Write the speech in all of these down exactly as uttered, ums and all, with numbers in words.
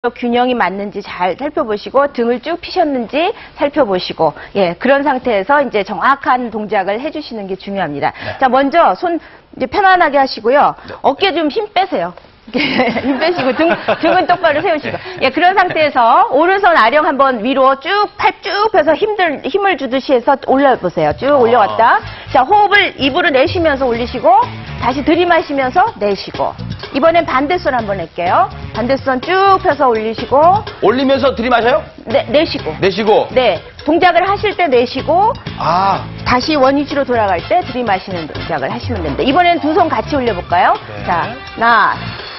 균형이 맞는지 잘 살펴보시고 등을 쭉 피셨는지 살펴보시고 예 그런 상태에서 이제 정확한 동작을 해주시는 게 중요합니다. 네. 자 먼저 손 이제 편안하게 하시고요. 네. 어깨 좀 힘 빼세요. 힘 빼시고 등, 등은 똑바로 세우시고 예 그런 상태에서 오른손 아령 한번 위로 쭉 팔 쭉 펴서 힘들 힘을 주듯이 해서 올려보세요. 쭉 올려왔다. 자 호흡을 입으로 내쉬면서 올리시고 다시 들이마시면서 내쉬고 이번엔 반대손 한번 할게요. 반대손 쭉 펴서 올리시고 올리면서 들이마셔요? 네, 내쉬고 내쉬고 네 동작을 하실 때 내쉬고 아 다시 원위치로 돌아갈 때 들이마시는 동작을 하시면 됩니다. 이번엔 두 손 같이 올려볼까요? 네. 자 하나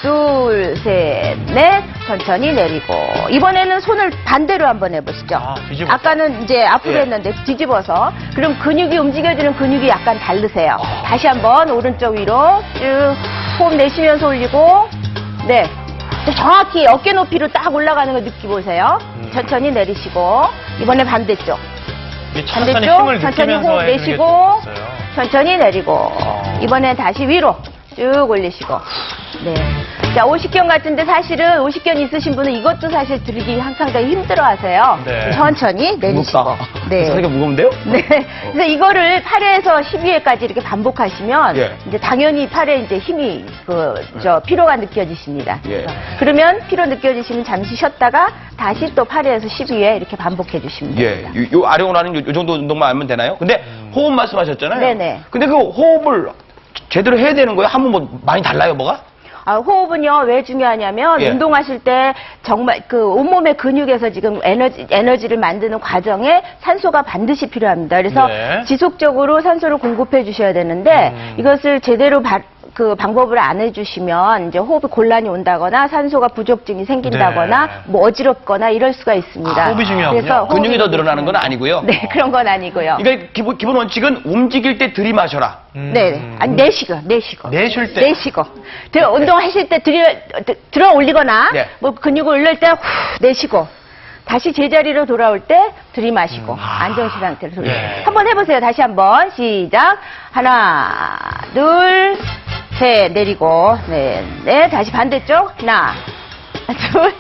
둘 셋 넷 천천히 내리고 이번에는 손을 반대로 한번 해보시죠. 아, 뒤집어서. 아까는 이제 앞으로 예. 했는데 뒤집어서 그럼 근육이 움직여지는 근육이 약간 다르세요. 아. 다시 한번 오른쪽 위로 쭉 호흡 내쉬면서 올리고 네 정확히 어깨 높이로 딱 올라가는 걸 느끼보세요. 음. 천천히 내리시고 이번에 반대쪽 천천히 반대쪽 힘을 천천히 느끼면서 호흡 해주는 게 내쉬고 좀 있어요. 천천히 내리고 어. 이번엔 다시 위로 쭉 올리시고 네. 자 오십견 같은데 사실은 오십견 있으신 분은 이것도 사실 들기 상당히 힘들어 하세요. 네. 천천히 내리시고 무겁다. 네. 생각이 무거운데요? 네. 그래서 이거를 팔 회에서 십이 회까지 이렇게 반복하시면 예. 이제 당연히 팔에 이제 힘이 그 저 피로가 느껴지십니다. 예. 그러면 피로 느껴지시면 잠시 쉬었다가 다시 또 팔 회에서 십이 회 이렇게 반복해 주시면 예, 됩니다. 요, 요 아령으로 하는 요, 요 정도 운동만 하면 되나요? 근데 호흡 말씀하셨잖아요. 네네. 근데 그 호흡을 제대로 해야 되는 거예요? 하면 뭐 많이 달라요, 뭐가? 아, 호흡은요, 왜 중요하냐면, 예. 운동하실 때 정말 그 온몸의 근육에서 지금 에너지, 에너지를 만드는 과정에 산소가 반드시 필요합니다. 그래서 네. 지속적으로 산소를 공급해 주셔야 되는데, 음. 이것을 제대로 바, 그 방법을 안 해주시면, 이제 호흡이 곤란이 온다거나, 산소가 부족증이 생긴다거나, 네. 뭐 어지럽거나 이럴 수가 있습니다. 아, 호흡이 중요하군요. 그래서 근육이 더 호흡이 늘어나는 건 아니고요. 네, 그런 건 아니고요. 그러니까 기본, 기본 원칙은 움직일 때 들이마셔라. 음. 네, 아니, 내쉬고, 내쉬고. 내쉴 때. 내쉬고. 들어, 운동하실 때 들여, 들어 올리거나, 네. 뭐 근육을 올릴 때, 후, 내쉬고. 다시 제자리로 돌아올 때 들이마시고, 안정시 상태로 돌리고. 예. 한번 해보세요. 다시 한번. 시작. 하나, 둘, 셋, 내리고. 네, 네. 다시 반대쪽. 하나, 둘,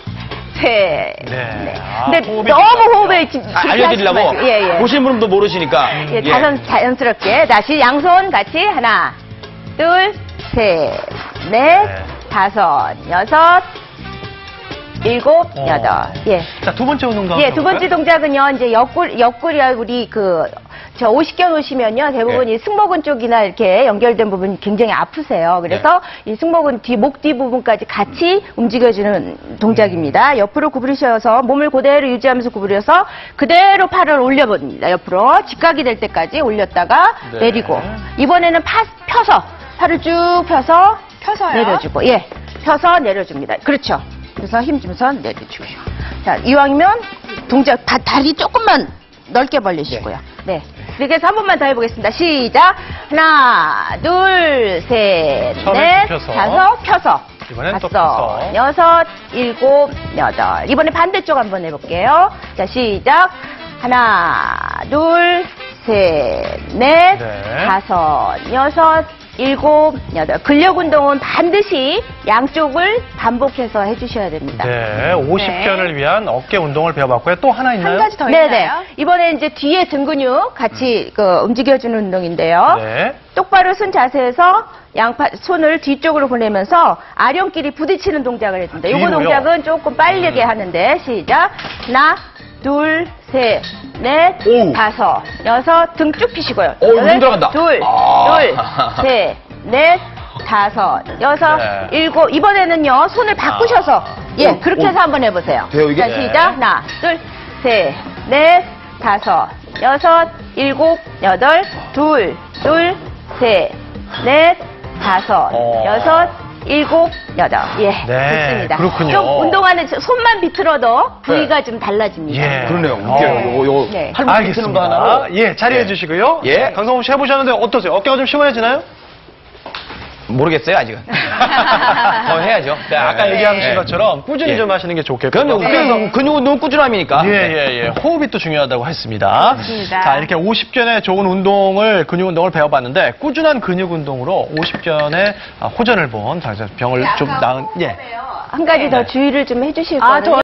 셋. 네. 네. 아, 근데 호흡이 너무 중요하군요. 호흡에 집- 아, 그렇게 알려드리려고 하시지 마시고. 예, 예. 보시는 분도 모르시니까. 예, 자연, 자연스럽게. 다시 양손 같이. 하나, 둘, 셋, 넷, 네. 다섯, 여섯, 일곱, 어. 여덟. 예. 자, 두 번째 운동도 예, 한번 두 번째 해볼까요? 동작은요, 이제 옆구리, 옆구리와 우리 그, 저 오십견 오시면요, 대부분 예. 이 승모근 쪽이나 이렇게 연결된 부분이 굉장히 아프세요. 그래서 이 승모근 뒤, 목 뒤 부분까지 같이 움직여주는 동작입니다. 옆으로 구부리셔서 몸을 그대로 유지하면서 구부려서 그대로 팔을 올려봅니다. 옆으로. 직각이 될 때까지 올렸다가 네. 내리고. 이번에는 파, 펴서, 팔을 쭉 펴서 펴서요? 내려주고, 예. 펴서 내려줍니다. 그렇죠. 그래서 힘 주면서 내려주고요. 자, 이왕이면 동작, 다, 다리 조금만 넓게 벌리시고요. 네. 이렇게 해서 한 번만 더 해보겠습니다. 시작. 하나, 둘, 셋, 처음에 넷, 펴서. 다섯, 펴서. 이번엔 또 다섯, 펴서. 여섯, 일곱, 여덟. 이번에 반대쪽 한번 해볼게요. 자, 시작. 하나, 둘, 셋, 넷, 네. 다섯, 여섯, 일곱, 여덟. 근력 운동은 반드시 양쪽을 반복해서 해주셔야 됩니다. 네, 오십견을 위한 어깨 운동을 배워봤고요. 또 하나 있나요? 한 가지 더 네네. 있나요? 이번에 이제 뒤에 등 근육 같이 그 움직여주는 운동인데요. 네. 똑바로 쓴 자세에서 양팔 손을 뒤쪽으로 보내면서 아령끼리 부딪히는 동작을 해줍니다. 이거 뒤로요? 동작은 조금 빠르게 음. 하는데 시작. 하나, 둘, 셋, 넷, 오우. 다섯, 여섯, 등 쭉 펴시고요. 오, 여덟, 힘들어간다. 둘, 아. 둘, 셋, 넷, 다섯, 여섯, 네. 일곱. 이번에는요 손을 바꾸셔서 아. 예 오, 그렇게 오. 해서 한번 해보세요. 돼요, 이게? 자 네. 시작. 하나, 둘, 셋, 넷, 다섯, 여섯, 일곱, 여덟, 둘, 둘, 셋, 넷, 다섯, 어. 여섯, 일곱, 여덟. 예, 네, 좋습니다. 그렇군요. 좀 운동하는 손만 비틀어도 부위가 좀 달라집니다. 예. 그러네요. 어. 웃겨요. 요, 요, 네. 팔 붙이는 거 알겠습니다. 하나로. 예, 자리해 예. 주시고요. 예. 강성호 씨 해보셨는데 어떠세요? 어깨가 좀 시원해지나요? 모르겠어요, 아직은. 더 해야죠. 네, 아까 네. 얘기하신 네. 것처럼 꾸준히 예. 좀 하시는 게 좋겠고요. 그럼요. 네. 근육 운동 꾸준함이니까. 예, 예, 예. 호흡이 또 중요하다고 했습니다. 맞습니다. 자, 이렇게 오십견의 좋은 운동을, 근육 운동을 배워봤는데, 꾸준한 근육 운동으로 오십견의 호전을 본 병을 좀 나은, 예. 한 가지 네. 더 주의를 좀 해주실 아, 거는요.